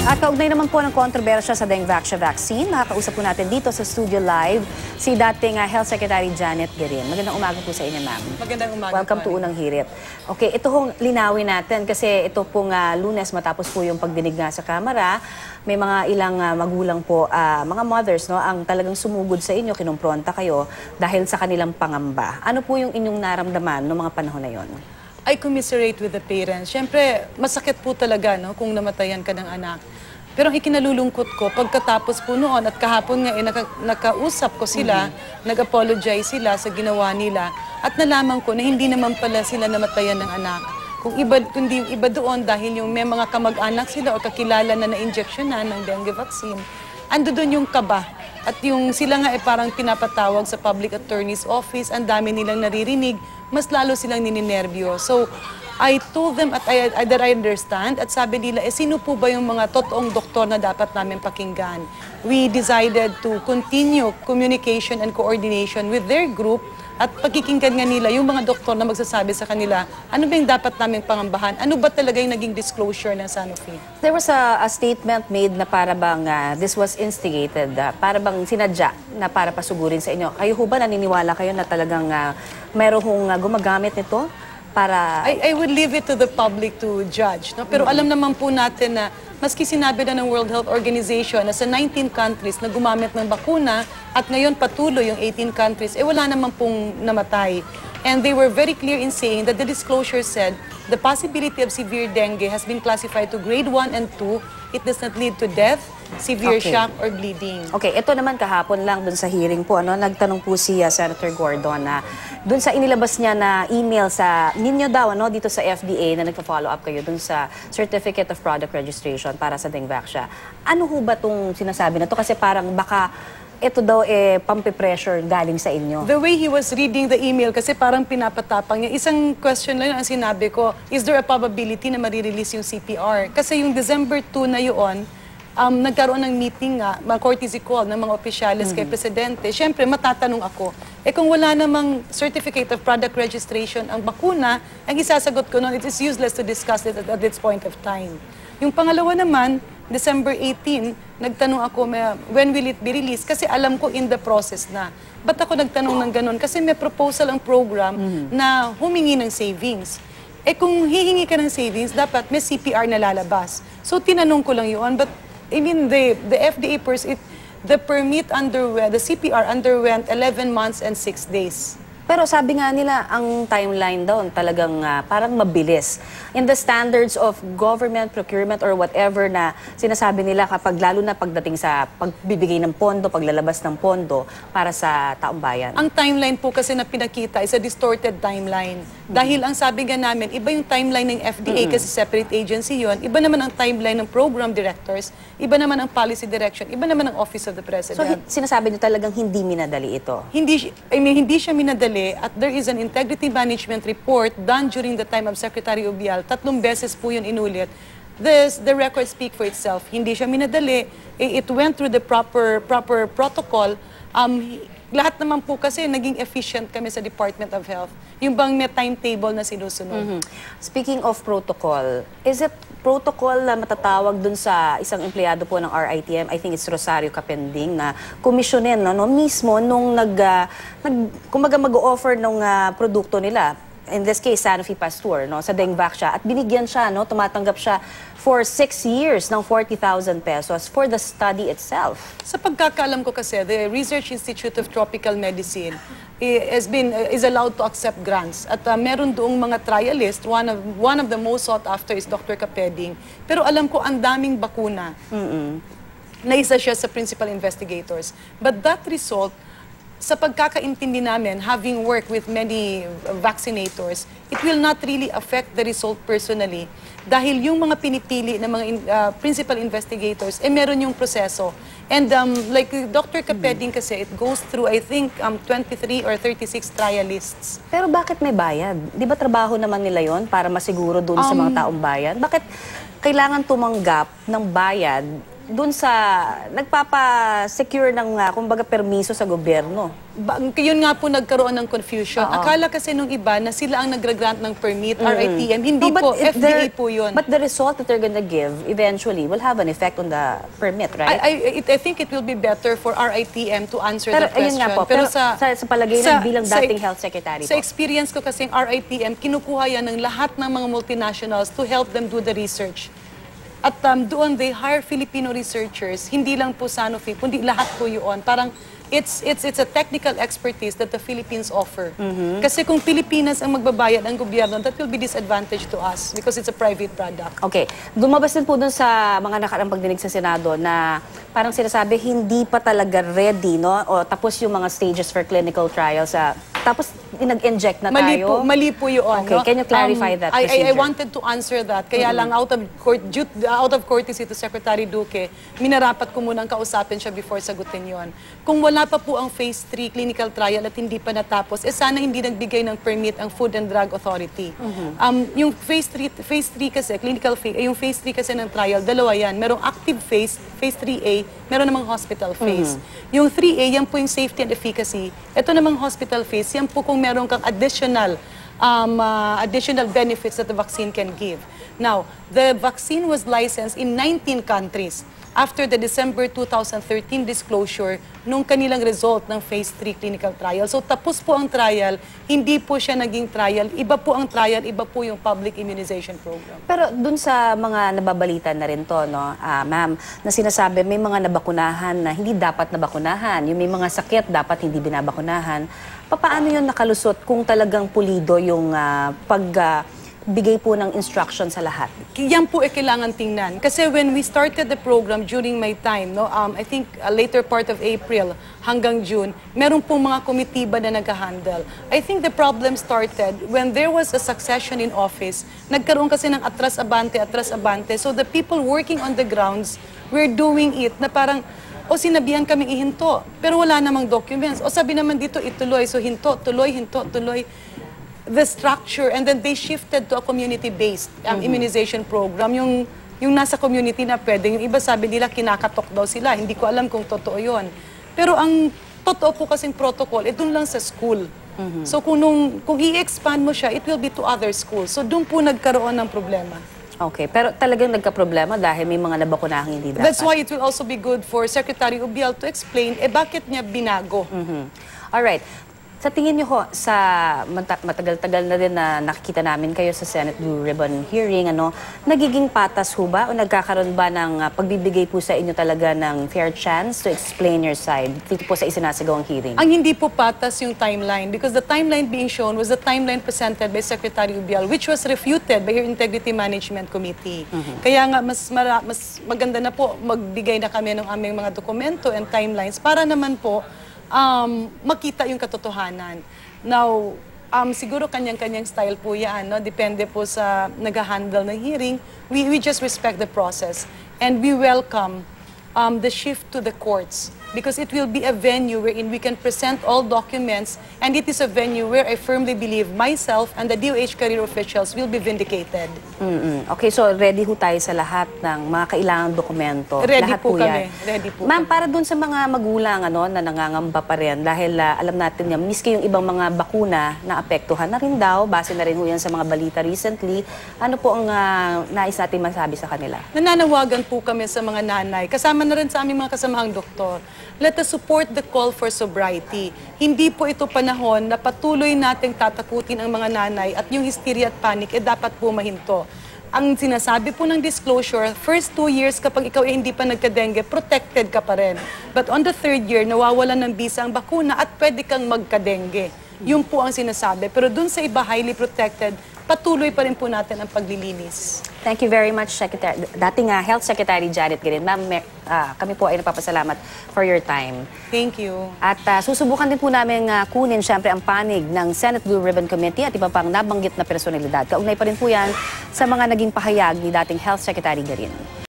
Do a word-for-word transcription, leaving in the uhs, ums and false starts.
At kaugnay naman po ng kontrobersya sa Dengvaxia vaccine, makakausap po natin dito sa studio live si dating uh, Health Secretary Janet Guerin. Magandang umaga po sa inyo, ma'am. Magandang umaga. Welcome to Unang Hirit. Okay, ito hong linawin natin kasi ito pong uh, Lunes matapos po yung pagdinig nga sa Kamara, may mga ilang uh, magulang po, uh, mga mothers, no, ang talagang sumugod sa inyo, kinumpronta kayo dahil sa kanilang pangamba. Ano po yung inyong naramdaman noong mga panahon na yon? I commiserate with the parents. Siyempre, masakit po talaga, no, kung namatayan ka ng anak. Pero ang ikinalulungkot ko, pagkatapos po noon at kahapon nga, eh, naka, nakausap ko sila, mm-hmm. nag-apologize sila sa ginawa nila, at nalaman ko na hindi naman pala sila namatayan ng anak. Kung iba, kundi iba doon dahil yung may mga kamag-anak sila o kakilala na na-injectionan ng dengue vaccine, ando doon yung kaba. At yung sila nga eh parang pinapatawag sa public attorney's office, ang dami nilang naririnig, mas lalo silang nininervyo. So, I told them at I, I, that I understand at sabi nila, eh sino po ba yung mga totoong doktor na dapat namin pakinggan? We decided to continue communication and coordination with their group at pagkikinggan nga nila yung mga doktor na magsasabi sa kanila, ano ba yung dapat namin pangambahan? Ano ba talaga yung naging disclosure ng Sanofi? There was a, a statement made na para bang uh, this was instigated, uh, para bang sinadya na para pasugurin sa inyo. Kayo ho ba naniniwala kayo na talagang uh, mayroong uh, gumagamit nito? Para... I, I would leave it to the public to judge. No? Pero mm-hmm. alam naman po natin na maski sinabi na ng World Health Organization na sa nineteen countries na gumamit ng bakuna at ngayon patuloy yung eighteen countries, eh wala naman pong namatay. And they were very clear in saying that the disclosure said the possibility of severe dengue has been classified to grade one and two. It does not lead to death, severe okay. shock, or bleeding. Okay, ito naman kahapon lang dun sa hearing po, ano, nagtanong po si uh, Senator Gordon na dun sa inilabas niya na email sa ninyo daw, ano, dito sa F D A na nagpa-follow up kayo dun sa Certificate of Product Registration para sa Dengvaxia. Ano ho ba itong sinasabi na to? Kasi parang baka ito daw eh pampi-pressure galing sa inyo. The way he was reading the email, kasi parang pinapatapang niya, isang question lang ang sinabi ko, is there a probability na marirelease yung C P R? Kasi yung December two na yun, um, nagkaroon ng meeting nga, mga courtesy call ng mga opisyalis mm-hmm. kay Presidente. Siyempre, matatanong ako, eh kung wala namang Certificate of Product Registration ang bakuna, ang isasagot ko nun, it is useless to discuss it at, at this point of time. Yung pangalawa naman, December eighteen, nagtanong ako, when will it be released? Kasi alam ko in the process na. Ba't ako nagtanong ng ganun? Kasi may proposal ang program mm-hmm. na humingi ng savings. Eh kung hihingi ka ng savings, dapat may C P R na lalabas. So tinanong ko lang yun. But I mean, the, the F D A, pers it, the permit underwent, the C P R underwent eleven months and six days. Pero sabi nga nila, ang timeline daw talagang uh, parang mabilis. In the standards of government procurement or whatever na sinasabi nila kapag lalo na pagdating sa pagbibigay ng pondo, paglalabas ng pondo para sa taong bayan. Ang timeline po kasi na pinakita is a distorted timeline. Mm-hmm. Dahil ang sabi nga namin, iba yung timeline ng F D A mm-hmm. kasi separate agency yon, iba naman ang timeline ng program directors, iba naman ang policy direction, iba naman ang Office of the President. So sinasabi niyo talagang hindi minadali ito? Hindi, I mean, hindi siya minadali. At there is an integrity management report done during the time of Secretary Ubial. Tatlong beses po yun inulit. This, the record speak for itself. Hindi siya minadali. It went through the proper proper protocol. Um, lahat naman po kasi naging efficient kami sa Department of Health. Yung bang may timetable na sinusunod. Mm-hmm. Speaking of protocol, is it protocol na matatawag dun sa isang empleyado po ng R I T M, I think it's Rosario Capending, na komisyonin no, no, mismo nung nag, uh, nag kumaga mag-offer ng uh, produkto nila, in this case Sanofi Pasteur, no, sa Dengvaxia, at binigyan siya, no, tumatanggap siya for six years ng forty thousand pesos for the study itself. Sa pagkakaalam ko kasi, the Research Institute of Tropical Medicine has been is allowed to accept grants. At uh, meron doong mga trialist, one of one of the most sought after is Doctor Capeding. Pero alam ko ang daming bakuna. Mm-mm. Na isa siya sa principal investigators. But that result, sa pagkakaintindi namin, having worked with many vaccinators, it will not really affect the result personally. Dahil yung mga pinipili ng mga in, uh, principal investigators, eh meron yung proseso. And um, like Doctor Capeding kasi, it goes through, I think, um, twenty-three or thirty-six trialists. Pero bakit may bayad? Di ba trabaho naman nila yon para masiguro doon um, sa mga taong bayan? Bakit kailangan tumanggap ng bayad dun sa nagpapa-secure ng uh, kumbaga permiso sa gobyerno? Ba, yun nga po nagkaroon ng confusion. Oo. Akala kasi nung iba na sila ang nag-grant ng permit, R I T M. Hindi No, but po, it- F D A there- po yun. But the result that they're gonna give eventually will have an effect on the permit, right? I, I, it, I think it will be better for R I T M to answer Pero that question. ayun nga po, pero sa, sa palagay ng bilang sa- dating health secretary Sa po. experience ko kasing R I T M, kinukuha yan ng lahat ng mga multinationals to help them do the research. At um, doon they hire Filipino researchers, hindi lang po Sanofi, kundi lahat po yun. Parang it's it's it's a technical expertise that the Philippines offer. Kasi kung Pilipinas ang magbabayad ng gobyerno, that will be disadvantage to us because it's a private product. Okay. Lumabas din po dun sa mga nakaraang pagdinig sa Senado na parang sinasabi hindi pa talaga ready, no? O tapos yung mga stages for clinical trials. Sa tapos nag-inject na Mali tayo. po, mali po yun. Okay, no? can you clarify that I, I, I procedure? wanted to answer that. Kaya lang out of court, due- out of courtesy to Secretary Duque, minarapat ko munang kausapin siya before sagutin yon. Kung wala pa po ang phase three clinical trial at hindi pa natapos, eh sana hindi nagbigay ng permit ang Food and Drug Authority. Um, yung phase three, phase three kasi, clinical phase, eh, yung phase three kasi ng trial, dalawa yan. Merong active phase, phase three A, meron namang hospital phase. Yung three A, yan po yung safety and efficacy. Ito namang hospital phase, yan po kung meron kang additional um, uh, additional benefits that the vaccine can give. Now, the vaccine was licensed in nineteen countries after the December two thousand thirteen disclosure nung kanilang result ng phase three clinical trial. So tapos po ang trial, hindi po siya naging trial. Iba po ang trial, iba po yung public immunization program. Pero dun sa mga nababalita na rin to, no, ah, ma'am, na sinasabi may mga nabakunahan na hindi dapat nabakunahan. Yung may mga sakit dapat hindi binabakunahan. Papaano yun nakalusot kung talagang pulido yung ah, pag... ah, bigay po ng instruction sa lahat? Yan po ay kailangan tingnan. Kasi when we started the program during my time, no, um, I think uh, later part of April hanggang June, meron pong mga komitiba na nag-handle. I think the problem started when there was a succession in office. Nagkaroon kasi ng atras-abante, atras-abante. So the people working on the grounds were doing it na parang, o sinabihan kaming ihinto, pero wala namang documents. O sabi naman dito, ituloy. So hinto, tuloy, hinto, tuloy. The structure, and then they shifted to a community-based um, immunization program. Yung, yung nasa community na pwede, yung iba sabi nila kinakatok daw sila. Hindi ko alam kung totoo yon. Pero ang totoo po kasing protocol, eh dun lang sa school. So kung, nung, kung i-expand mo siya, it will be to other schools. So dun po nagkaroon ng problema. Okay, pero talagang nagka-problema dahil may mga nabakunahang hindi dapat. That's why it will also be good for Secretary Ubial to explain, eh bakit niya binago? Alright. Sa tingin niyo ho, sa mata- matagal-tagal na din na nakikita namin kayo sa Senate Blue Ribbon hearing, ano, nagiging patas ho ba o nagkakaroon ba ng uh, pagbibigay po sa inyo talaga ng fair chance to explain your side dito po sa isinasagawang hearing? Ang hindi po patas yung timeline because the timeline being shown was the timeline presented by Secretary Ubial which was refuted by your Integrity Management Committee. Kaya nga mas, mara- mas maganda na po magbigay na kami ng aming mga dokumento and timelines para naman po um, makita yung katotohanan. Now, um, siguro kanyang-kanyang style po yan, no? Depende po sa nag-handle ng hearing. We, we just respect the process and we welcome um, the shift to the courts because it will be a venue wherein we can present all documents and it is a venue where I firmly believe myself and the D O H career officials will be vindicated. Mm-mm. Okay, so ready ho tayo sa lahat ng mga kailangang dokumento. Ready lahat po kami. yan. Ready po Ma'am, kami. para dun sa mga magulang ano, na nangangamba pa rin dahil ah, alam natin yan, miski yung ibang mga bakuna na apektuhan na rin daw, base na rin ho yan sa mga balita recently, ano po ang ah, nais natin masabi sa kanila? Nananawagan po kami sa mga nanay, kasama na rin sa aming mga kasamahang doktor. Let us support the call for sobriety. Hindi po ito panahon na patuloy nating tatakutin ang mga nanay at yung hysteria at panic, eh dapat po mahinto. Ang sinasabi po ng disclosure, first two years kapag ikaw ay hindi pa nagka-dengue, protected ka pa rin. But on the third year, nawawalan ng bisa ang bakuna at pwede kang magka-dengue. Yun po ang sinasabi. Pero dun sa iba, highly protected, patuloy pa rin po natin ang paglilinis. Thank you very much, Secretary, dating uh, Health Secretary Janet Garin. Ma'am, me- ah, kami po ay napapasalamat for your time. Thank you. At ah, susubukan din po namin uh, kunin siyempre ang panig ng Senate Blue Ribbon Committee at iba pang nabanggit na personalidad. Kaugnay pa rin po yan sa mga naging pahayag ni dating Health Secretary Garin.